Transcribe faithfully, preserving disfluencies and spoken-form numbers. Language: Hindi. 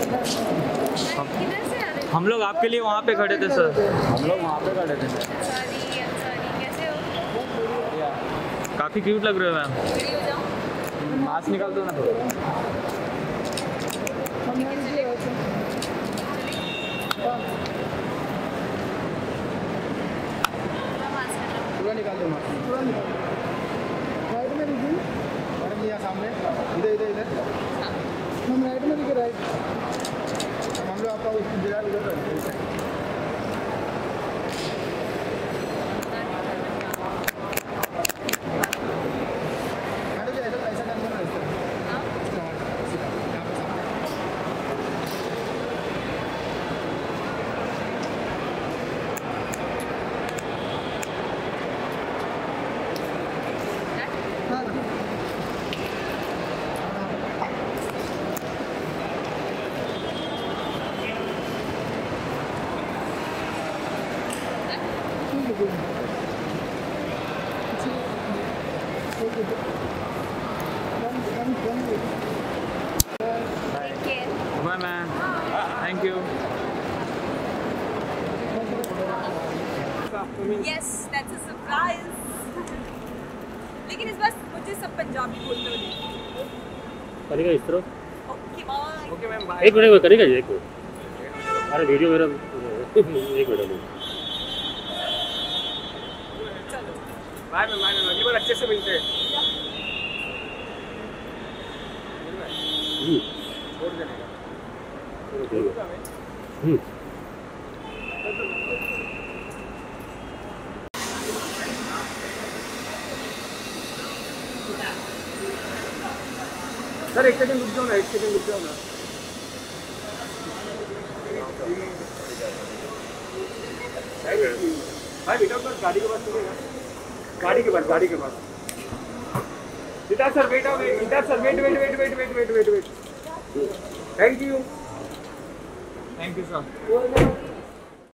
हम लोग आपके लिए वहाँ पे खड़े थे सर। हम लोग वहाँ पे खड़े थे। कैसे हो? काफ़ी क्यूट लग रहे हो मैम। मास्क निकाल दो ना थोड़ा। पूरा निकाल दो मास्क। पूरा निकाल दो। राइट में देखिए। मैडम यहाँ सामने। इधर इधर इधर। हम राइट में देखिए राइट। हम लोग आपका उस जगह उधर रखते हैं। Bye ma'am, thank you. Yes, that's a surprise. लेकिन इस बार मुझे सब पंजाबी बोलते हुए करेगा इस तरफ। Okay bye. Okay ma'am bye. एक मिनट करेगा जी, एक मिनट। अरे वीडियो मेरा एक मिनट में। चलो बाय मैम, बाय मैम, अगली बार अच्छे से मिलते हैं। हम्म छोड़ देने का। हम्म सर एक सेकंड रुक जाओ ना, एक सेकंड रुक जाओ ना। भाई बेटा सर गाड़ी के पास चलेगा। गाड़ी के पास, गाड़ी के पास। सिद्धार्थ सर वेट आओ, Siddharth sir wait wait wait wait wait wait wait wait. Thank you. Thank you sir.